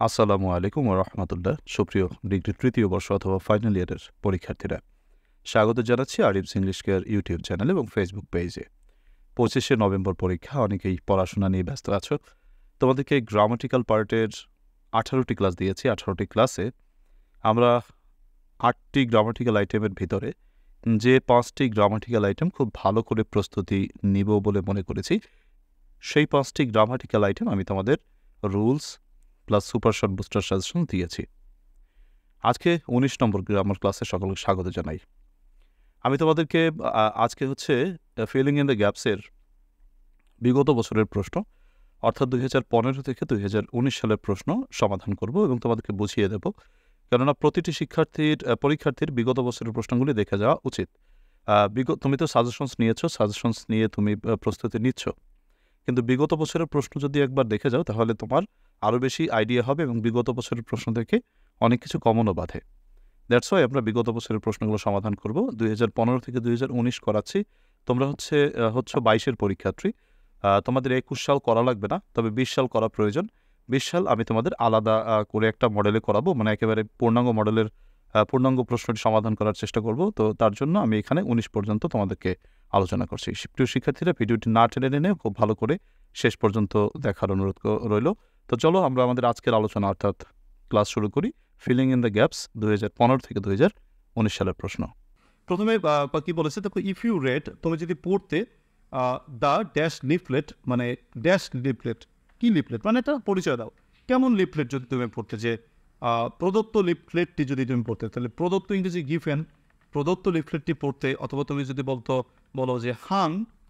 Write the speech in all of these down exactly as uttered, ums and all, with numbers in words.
আসসালামু আলাইকুম ওয়া রাহমাতুল্লাহ। সুপ্রিয় ডিগ্রি তৃতীয় বর্ষ অথবা ফাইনাল ইয়ারের পরীক্ষার্থীরা, স্বাগত জানাচ্ছি Arif's English care YouTube channel এবং ফেসবুক পেজে। পঁচিশে নভেম্বর পরীক্ষা, অনেকেই পড়াশোনা নিয়ে ব্যস্ত আছো। তোমাদেরকে গ্রামাটিক্যাল পার্টের আঠারোটি ক্লাস দিয়েছি। আঠারোটি ক্লাসে আমরা আটটি গ্রামাটিক্যাল আইটেমের ভিতরে যে পাঁচটি গ্রামাটিক্যাল আইটেম খুব ভালো করে প্রস্তুতি নিব বলে মনে করেছি, সেই পাঁচটি গ্রামাটিক্যাল আইটেম আমি তোমাদের rules plus super short booster suggestion দিয়েছি। আজকে উনিশ নম্বর গ্রামার ক্লাসে সকলকে স্বাগত জানাই। আমি তোমাদেরকে আজকে হচ্ছে ফিলিং ইন দ্য গ্যাপসের বিগত বছরের প্রশ্ন, অর্থাৎ দুই হাজার পনেরো থেকে দুই হাজার উনিশ সালের প্রশ্ন সমাধান করব এবং তোমাদেরকে বুঝিয়ে দেব। কেননা প্রতিটি শিক্ষার্থীর পরীক্ষার্থীর বিগত বছরের প্রশ্নগুলি দেখে যাওয়া উচিত। বিগত তুমি তো সাজেশনস নিয়েছো, সাজেশনস নিয়ে তুমি প্রস্তুতি নিচ্ছ, কিন্তু বিগত বছরের প্রশ্ন যদি একবার দেখে যাও তাহলে তোমার আরও বেশি আইডিয়া হবে এবং বিগত বছরের প্রশ্ন থেকে অনেক কিছু কমনও বাধে। দ্যাটস ওয়াই আমরা বিগত বছরের প্রশ্নগুলো সমাধান করব। দুই হাজার পনেরো থেকে দুই হাজার উনিশ করাচ্ছি। তোমরা হচ্ছে হচ্ছে বাইশের পরীক্ষার্থী, তোমাদের একুশ সাল করা লাগবে না, তবে বিশ সাল করা প্রয়োজন। বিশ সাল আমি তোমাদের আলাদা করে একটা মডেলে করাবো, মানে একেবারে পূর্ণাঙ্গ মডেলের পূর্ণাঙ্গ প্রশ্নটি সমাধান করার চেষ্টা করব। তো তার জন্য আমি এখানে উনিশ পর্যন্ত তোমাদেরকে আলোচনা করছি। প্রিয় শিক্ষার্থীরা, ভিডিওটি না টেনে টেনে খুব ভালো করে শেষ পর্যন্ত দেখার অনুরোধ রইল। তো চলো আমরা আমাদের আজকের আলোচনা অর্থাৎ ক্লাস শুরু করি। ফিলিং ইন দ্য গ্যাপস দুই হাজার পনেরো থেকে দুই হাজার উনিশ সালের প্রশ্ন। প্রথমে কি বলেছে দেখো, ইফ ইউ রেড, তুমি যদি পড়তে দ্য ড্যাশ লিফলেট, মানে ড্যাশ লিফলেট কি লিফলেট মানে এটা পরিচয় দাও। কেমন লিফলেট যদি তুমি পড়তে, যে প্রদত্ত লিফলেটটি যদি তুমি পড়তে, তাহলে প্রদত্ত ইংরেজি গিভেন, প্রদত্ত লিফলেটটি পড়তে, অথবা তুমি যদি বলতো বলো যে হাং,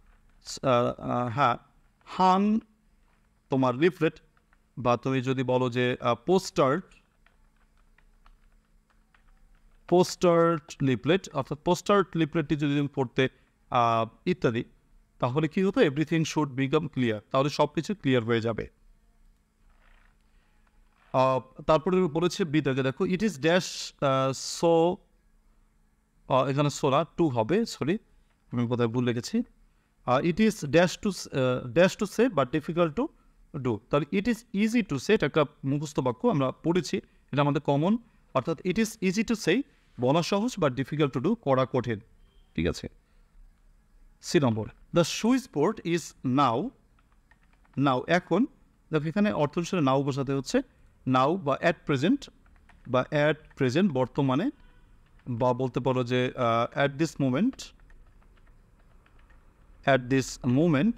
হ্যাঁ হাং তোমার লিফলেট, বা তুমি যদি বলো যে পোস্টার পোস্টার লিফলেট, অর্থাৎ পোস্টার লিফলেটটি যদি তুমি পড়তে ইত্যাদি, তাহলে কি হতো, এভরিথিং শুড বিকাম ক্লিয়ার, তাহলে সব কিছু ক্লিয়ার হয়ে যাবে। তারপরে বলেছে বিদাকে, দেখো ইট ইজ ড্যাশ সো, এখানে সোলা টু হবে, সরি আমি কোথায় ভুল লিখেছি। It is dash to dash to say but difficult to do, তাহলে it is easy to say, এটা একটা মুখস্থ বাক্য, আমরা পড়েছি, এটা আমাদের কমন। অর্থাৎ it is easy to say, বলা সহজ, বাট ডিফিকাল্ট টু ডু, করা কঠিন। ঠিক আছে। C number, the switchboard is now, now এখন, দেখো এখানে অর্থ অনুসারে নাও বোঝাতে হচ্ছে নাও বা অ্যাট প্রেজেন্ট, বা অ্যাট প্রেজেন্ট বর্তমানে, বা বলতে পারো যে at this moment, at this moment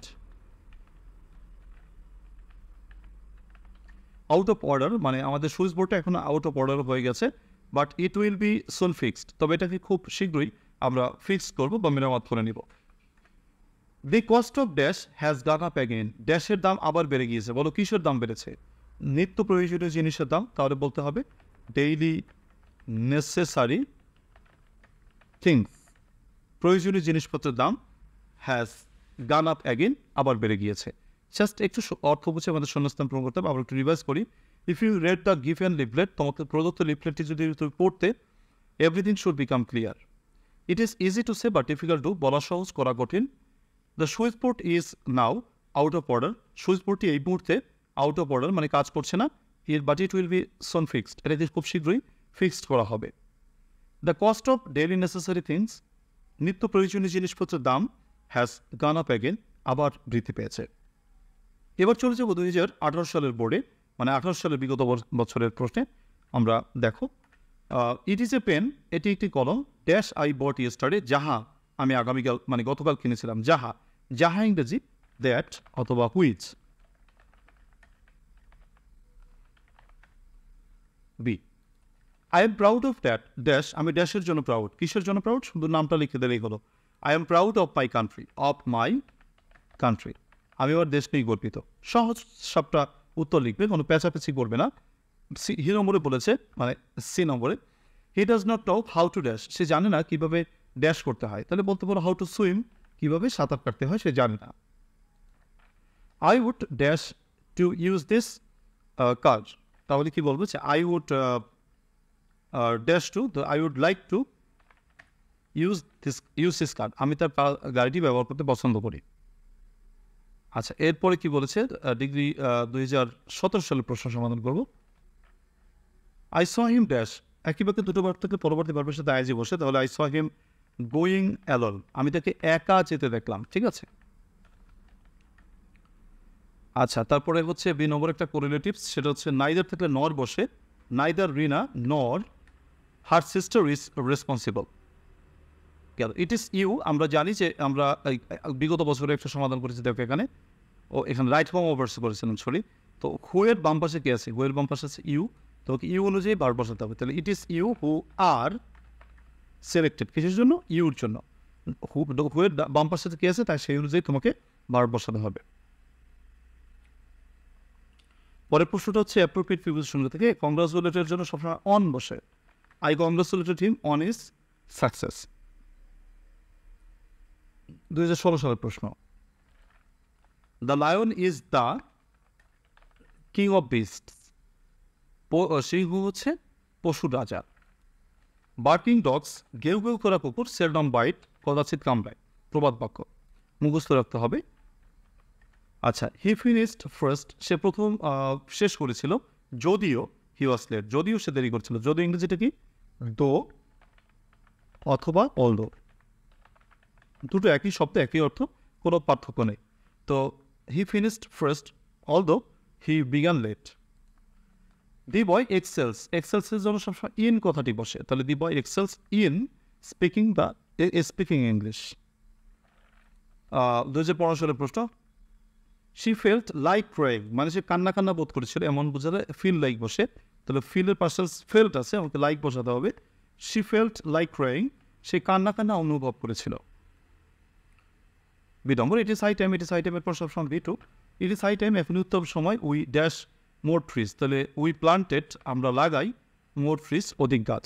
out of order, মানে আমাদের সুইচ বোর্ডটা এখন আউট অফ অর্ডার হয়ে গেছে, but it will be soon fixed, তবে এটাকে খুব শীঘ্রই আমরা ফিক্সড করবো বা মেরামত করে নিব। The cost of dash has gone up again, ড্যাশের দাম আবার বেড়ে গিয়েছে। বলো কিসের দাম বেড়েছে? নিত্য প্রয়োজনীয় জিনিসের দাম, তাহলে বলতে হবে ডেইলি নেসেসারি থিংস, প্রয়োজনীয় জিনিসপত্রের দাম হ্যাজ গান আপ অ্যাগেন, আবার বেড়ে গিয়েছে। জাস্ট একটু অর্থ বুঝে আমাদের শূন্যস্থান পূরণ করতে হবে। আবার একটু রিভাইজ করি। If you read the given leaflet, তোমাকে প্রদত্ত লিফলেটটি যদি তুমি পড়তে, everything should become clear. It is easy to say but difficult to, বলা সহজ করা কঠিন। The switchboard is now out of order, switch বোর্ডটি এই মুহূর্তে আউট অফ অর্ডার মানে কাজ করছে না, এর but it will be soon fixed, এটাকে খুব শীঘ্রই ফিক্সড করা হবে। The cost of daily necessary things, নিত্য প্রয়োজনীয় জিনিসপত্রের দাম হ্যাজ গান আপ অ্যাগেন, আবার বৃদ্ধি পেয়েছে। এবার চলে যাবো দুই হাজার আঠারো সালের বোর্ডে, মানে আঠারো সালের বিগত বছরের প্রশ্নে। আমরা দেখো, ইট ইজ এ পেন, এটি একটি কলম, ড্যাশ আই বট ইয়েস্টারডে, যাহা আমি আগামীকাল মানে গতকাল কিনেছিলাম, যাহা, যাহা ইংরেজি দ্যাট অথবা which. B, I am proud of that dash, আমি ড্যাশের জন্য প্রাউড, কিসের জন্য প্রাউড, শুধু নামটা লিখে দিলেই হলো। I am proud of my country, of my country, আমি আমার দেশ নিয়ে গর্বিত। সহজ সবটা উত্তর লিখবে, কোনো পেঁচাপেচি করবে না। সি হি নম্বরে বলেছে, মানে সি নম্বরে, he does not know how to dash, সে জানে না কীভাবে ড্যাশ করতে হয়, তাহলে বলতে পারো হাউ টু সুইম, কীভাবে সাঁতার কাটতে হয় সে জানে না। I would dash to use this car, তাহলে কি বলবো, যে I would dash to, I would like to use this use this car, আমি তার গাড়িটি ব্যবহার করতে পছন্দ করি। আচ্ছা, এরপরে কি বলেছে, ডিগ্রি দুই হাজার সতেরো সালের প্রশ্ন সমাধান করব। আই স হিম ড্যাশ একই বাক্যে দুটো বার থেকে পরবর্তী ভার্বের সাথে আইজি বসে, তাহলে I saw him going alone, আমি তাকে একা যেতে দেখলাম, ঠিক আছে। আচ্ছা, তারপরে হচ্ছে বি নম্বর একটা কোরিলেটিভস, সেটা হচ্ছে নাইদার থাকলে নর বসে, neither Rina nor her sister is responsible. It is you, আমরা জানি যে আমরা বিগত বছরে একটা সমাধান করেছি, দেখো এখানে ও এখানে রাইট ফর্ম ওভার্স করেছিলাম, সরি। তো হুয়ের বাম পাশে কে আছে? হুয়ের বাম পাশে আছে ইউ, তো ইউ অনুযায়ী বার বসাতে হবে। তাহলে it is you who are selected, কিসের জন্য? ইউর জন্য। হু হুয়ের বাম পাশে কে আছে তাই সেই অনুযায়ী তোমাকে বার বসাতে হবে। পরের প্রশ্নটা হচ্ছে অ্যাপ্রোপ্রিয়েট প্রিপোজিশন থেকে কংগ্রাচুলেটের জন্য সবসময় অন বসে। I congratulated him on his success. দুই হাজার ষোলো সালের প্রশ্ন, the lion is the king of beasts, সিংহ হচ্ছে পশুর রাজা। বার্কিং ডগস, গেউ গেউ করা কুকুর, সেলডম বাইট, কদাচিৎ কামড়ায়, প্রবাদ বাক্য, মুখস্থ রাখতে হবে। আচ্ছা, হি ফিনিশড ফার্স্ট, সে প্রথম শেষ করেছিল, যদিও হি ওয়াজ লেট, যদিও সে দেরি করছিল। যদিও ইংরেজিটা কি? দো অথবা অলদো, দুটো একই শব্দ, একই অর্থ, কোনো পার্থক্য নেই। তো he finished first although he began late. The boy excels, এক্সেলসের জন্য সবসময় ইন কথাটি বসে, তাহলে the boy excels in speaking the speaking English. দু হাজার পনেরো সালের প্রশ্ন, শি ফেল্ট লাইক ক্রাইং, মানে সে কান্না কান্না বোধ করেছিল, এমন বোঝালে ফিল লাইক বসে, তাহলে ফিলের পাশে ফেল্ট আছে, আমাকে লাইক বসাতে হবে। শি ফেল্ট লাইক ক্রাইং, সে কান্না কান্না অনুভব করেছিল। B number, it is high time, it is high টাইমের পর সবসময় V two, it is high time এখন উত্তম সময়, উই ড্যাশ মোর ট্রিজ, তাহলে উই প্লান্টেড, আমরা লাগাই, মোর ট্রিজ অধিক গাছ।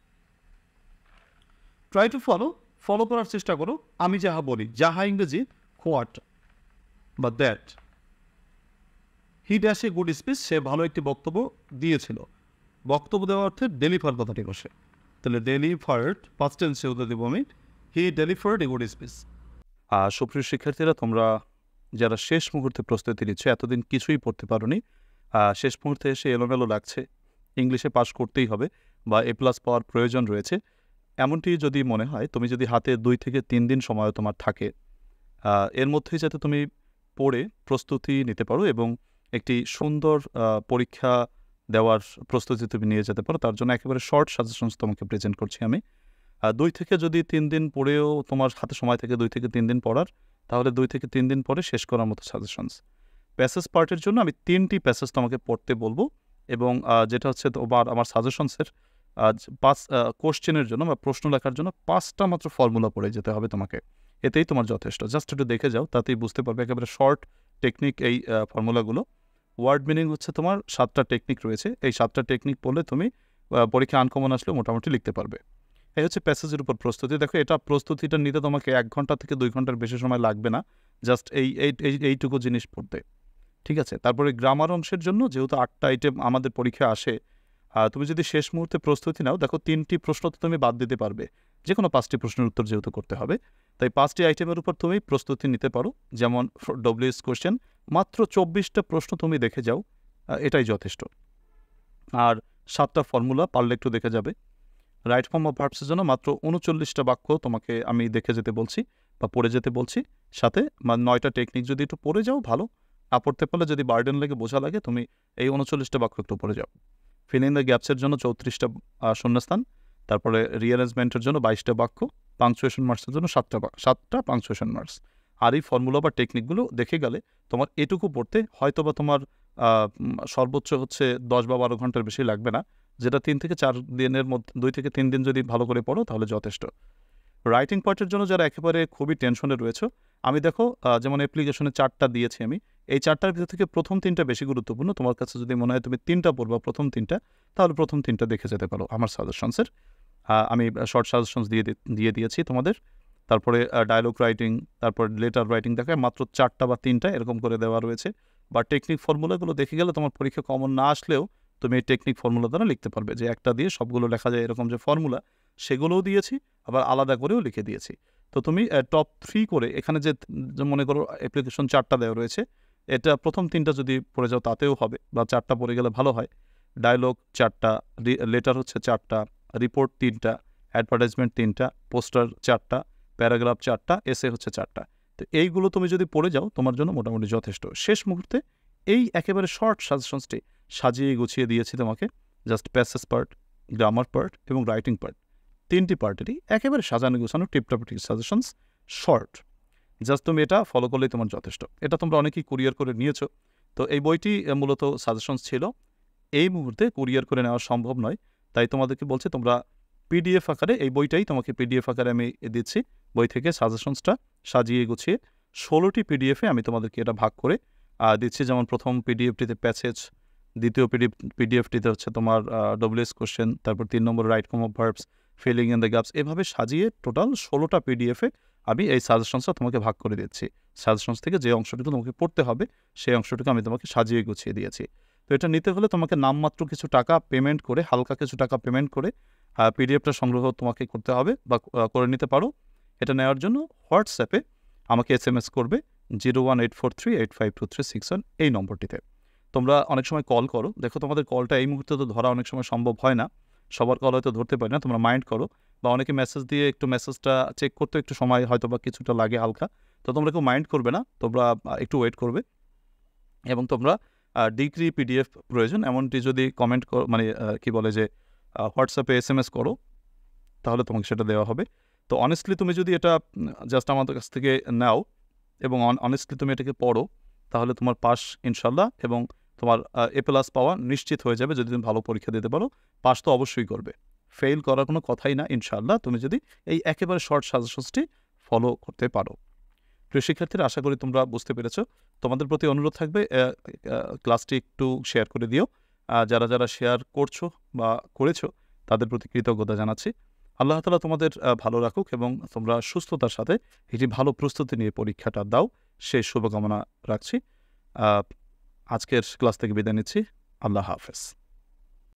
ট্রাই টু ফলো, ফলো করার চেষ্টা করো, আমি যাহা বলি, যাহা ইংরেজি হোয়াট বা that. He dash a good speech, সে ভালো একটি বক্তব্য দিয়েছিল। বক্তব্য দেওয়ার অর্থে ডেলিভার কথাটি বসে, তাহলে ডেলিভার্ড ফার্স্ট টেন্সে উত্তর দেবো আমি, he delivered a good speech. আর সুপ্রিয় শিক্ষার্থীরা, তোমরা যারা শেষ মুহূর্তে প্রস্তুতি নিচ্ছ, এতদিন কিছুই পড়তে পারোনি, শেষ মুহূর্তে এসে এলোমেলো লাগছে, ইংলিশে পাশ করতেই হবে বা এ প্লাস পাওয়ার প্রয়োজন রয়েছে, এমনটি যদি মনে হয়, তুমি যদি হাতে দুই থেকে তিন দিন সময় তোমার থাকে, এর মধ্যেই যাতে তুমি পড়ে প্রস্তুতি নিতে পারো এবং একটি সুন্দর পরীক্ষা দেওয়ার প্রস্তুতি তুমি নিয়ে যেতে পারো, তার জন্য একেবারে শর্ট সাজেশনস তোমাকে প্রেজেন্ট করছি আমি। দুই থেকে যদি তিন দিন পড়েও তোমার হাতে সময় থেকে দুই থেকে তিন দিন পড়ার, তাহলে দুই থেকে তিন দিন পরে শেষ করার মতো সাজেশনস। প্যাসেজ পার্টের জন্য আমি তিনটি প্যাসেজ তোমাকে পড়তে বলবো, এবং যেটা হচ্ছে তোমার আমার সাজেশনসের পাঁচ কোশ্চেনের জন্য বা প্রশ্ন লেখার জন্য পাঁচটা মাত্র ফর্মুলা পড়ে যেতে হবে তোমাকে, এতেই তোমার যথেষ্ট। জাস্ট একটু দেখে যাও, তাতেই বুঝতে পারবে, একেবারে শর্ট টেকনিক এই ফর্মুলাগুলো। ওয়ার্ড মিনিং হচ্ছে তোমার সাতটা টেকনিক রয়েছে, এই সাতটা টেকনিক পড়লে তুমি পরীক্ষা আনকমন আসলেও মোটামুটি লিখতে পারবে। এই হচ্ছে প্যাসেজের উপর প্রস্তুতি। দেখো, এটা প্রস্তুতিটা নিতে তোমাকে এক ঘন্টা থেকে দুই ঘন্টার বেশি সময় লাগবে না, জাস্ট এই এইটুকু জিনিস পড়তে, ঠিক আছে। তারপরে গ্রামার অংশের জন্য যেহেতু আটটা আইটেম আমাদের পরীক্ষায় আসে, তুমি যদি শেষ মুহূর্তে প্রস্তুতি নাও, দেখো তিনটি প্রশ্ন তো তুমি বাদ দিতে পারবে, যে কোনো পাঁচটি প্রশ্নের উত্তর যেহেতু করতে হবে, তাই পাঁচটি আইটেমের উপর তুমি প্রস্তুতি নিতে পারো। যেমন ডব্লিউএস কোশ্চেন, মাত্র চব্বিশটা প্রশ্ন তুমি দেখে যাও, এটাই যথেষ্ট। আর সাতটা ফর্মুলা পারলে একটু দেখে যাবে। রাইট ফর্ম অফ ভার্বসের জন্য মাত্র উনচল্লিশটা বাক্য তোমাকে আমি দেখে যেতে বলছি বা পড়ে যেতে বলছি, সাথে নয়টা টেকনিক যদি একটু পড়ে যাও ভালো, না পড়তে পারলে যদি বার্ডেন লাগে, বোঝা লাগে, তুমি এই উনচল্লিশটা বাক্য একটু পড়ে যাও। ফিল ইন দ্য গ্যাপসের জন্য চৌত্রিশটা শূন্যস্থান, তারপরে রিঅ্যারেঞ্জমেন্টের জন্য বাইশটা বাক্য, পাংচুয়েশন মার্কসের জন্য সাতটা সাতটা পাংচুয়েশন মার্কস। আর এই ফর্মুলা বা টেকনিকগুলো দেখে গেলে তোমার এটুকু পড়তে হয়তো বা তোমার সর্বোচ্চ হচ্ছে দশ বা বারো ঘন্টার বেশি লাগবে না, যেটা তিন থেকে চার দিনের মধ্যে, দুই থেকে তিন দিন যদি ভালো করে পড়ো তাহলে যথেষ্ট। রাইটিং পার্টের জন্য যারা একেবারে খুবই টেনশনে রয়েছে, আমি দেখো যেমন অ্যাপ্লিকেশনে চারটা দিয়েছি আমি, এই চারটার ভিতর থেকে প্রথম তিনটা বেশি গুরুত্বপূর্ণ। তোমার কাছে যদি মনে হয় তুমি তিনটা পড়বা, প্রথম তিনটা, তাহলে প্রথম তিনটা দেখে যেতে পারো আমার সাজেশনসের। আমি শর্ট সাজেশনস দিয়ে দিয়ে দিয়েছি তোমাদের। তারপরে ডায়লগ রাইটিং, তারপর লেটার রাইটিং দেখায় মাত্র চারটা বা তিনটা এরকম করে দেওয়া রয়েছে। বা টেকনিক ফর্মুলাগুলো দেখে গেলে তোমার পরীক্ষা কমন না আসলেও তুমি এই টেকনিক ফর্মুলা দ্বারা লিখতে পারবে, যে একটা দিয়ে সবগুলো লেখা যায় এরকম যে ফর্মুলা, সেগুলোও দিয়েছি, আবার আলাদা করেও লিখে দিয়েছি। তো তুমি টপ থ্রি করে এখানে যে মনে করো অ্যাপ্লিকেশন চারটা দেওয়া রয়েছে, এটা প্রথম তিনটা যদি পড়ে যাও তাতেও হবে, বা চারটা পড়ে গেলে ভালো হয়। ডায়লগ চারটা, লেটার হচ্ছে চারটা, রিপোর্ট তিনটা, অ্যাডভার্টাইজমেন্ট তিনটা, পোস্টার চারটা, প্যারাগ্রাফ চারটা, এসে হচ্ছে চারটা। তো এইগুলো তুমি যদি পড়ে যাও তোমার জন্য মোটামুটি যথেষ্ট। শেষ মুহূর্তে এই একেবারে শর্ট সাজেশনসটি সাজিয়ে গুছিয়ে দিয়েছি তোমাকে, just passage part, grammar part এবং রাইটিং পার্ট, তিনটি পার্টেরই একেবারে সাজানো গোছানো টিপটপ সাজেশনস, শর্ট। জাস্ট তুমি এটা ফলো করলেই তোমার যথেষ্ট। এটা তোমরা অনেকেই কুরিয়ার করে নিয়েছো। তো এই বইটি মূলত সাজেশনস ছিল, এই মুহূর্তে কুরিয়ার করে নেওয়া সম্ভব নয়, তাই তোমাদেরকে বলছি তোমরা পিডিএফ আকারে, এই বইটাই তোমাকে পিডিএফ আকারে আমি দিচ্ছি, বই থেকে সাজেশনসটা সাজিয়ে গুছিয়ে ষোলোটি পিডিএফে আমি তোমাদেরকে এটা ভাগ করে দিচ্ছি। যেমন প্রথম পিডিএফটিতে প্যাসেজ, দ্বিতীয় পিডিএফ পিডিএফটিতে হচ্ছে তোমার ডব্লিউএস কোশ্চেন, তারপর তিন নম্বর right form of verbs, filling in the gaps, এভাবে সাজিয়ে টোটাল ষোলোটা পিডিএফে আমি এই সাজেশনসটা তোমাকে ভাগ করে দিচ্ছি। সাজেশনস থেকে যে অংশটুকু তোমাকে পড়তে হবে সেই অংশটুকু আমি তোমাকে সাজিয়ে গুছিয়ে দিয়েছি। তো এটা নিতে হলে তোমাকে নামমাত্র কিছু টাকা পেমেন্ট করে, হালকা কিছু টাকা পেমেন্ট করে পিডিএফটা সংগ্রহ তোমাকে করতে হবে বা করে নিতে পারো। এটা নেওয়ার জন্য হোয়াটসঅ্যাপে আমাকে এস এম এস করবে zero one eight four three eight five two three six one এই নম্বরটিতে। তোমরা অনেক সময় কল করো, দেখো তোমাদের কলটা এই মুহূর্তে তো ধরা অনেক সময় সম্ভব হয় না, সবার কল হয়তো ধরতে পারি না, তোমরা মাইন্ড করো, বা অনেকে মেসেজ দিয়ে একটু মেসেজটা চেক করতে একটু সময় হয়তো বা কিছুটা লাগে হালকা, তো তোমরা কেউ মাইন্ড করবে না, তোমরা একটু ওয়েট করবে। এবং তোমরা ডিগ্রি পিডিএফ প্রয়োজন এমনটি যদি কমেন্ট মানে কি বলে যে হোয়াটসঅ্যাপে এস এম এস করো তাহলে তোমাকে সেটা দেওয়া হবে। তো অনেস্টলি তুমি যদি এটা জাস্ট আমাদের কাছ থেকে নাও এবং অনেস্টলি তুমি এটাকে পড়ো তাহলে তোমার পাস ইনশাল্লাহ, এবং তোমার এ প্লাস পাওয়া নিশ্চিত হয়ে যাবে যদি তুমি ভালো পরীক্ষা দিতে পারো। পাস তো অবশ্যই করবে, ফেল করার কোনো কথাই না ইনশাল্লাহ, তুমি যদি এই একেবারে শর্ট সাজেশনসটি ফলো করতে পারো। প্রিয় শিক্ষার্থীরা, আশা করি তোমরা বুঝতে পেরেছো। তোমাদের প্রতি অনুরোধ থাকবে ক্লাসটি একটু শেয়ার করে দিও। যারা যারা শেয়ার করছো বা করেছো তাদের প্রতি কৃতজ্ঞতা জানাচ্ছি। আল্লাহ তাআলা তোমাদের ভালো রাখুক এবং তোমরা সুস্থতার সাথে একটি ভালো প্রস্তুতি নিয়ে পরীক্ষাটা দাও, সেই শুভকামনা রাখছি। আজকের ক্লাস থেকে বিদায় নিচ্ছি। আল্লাহ হাফেজ।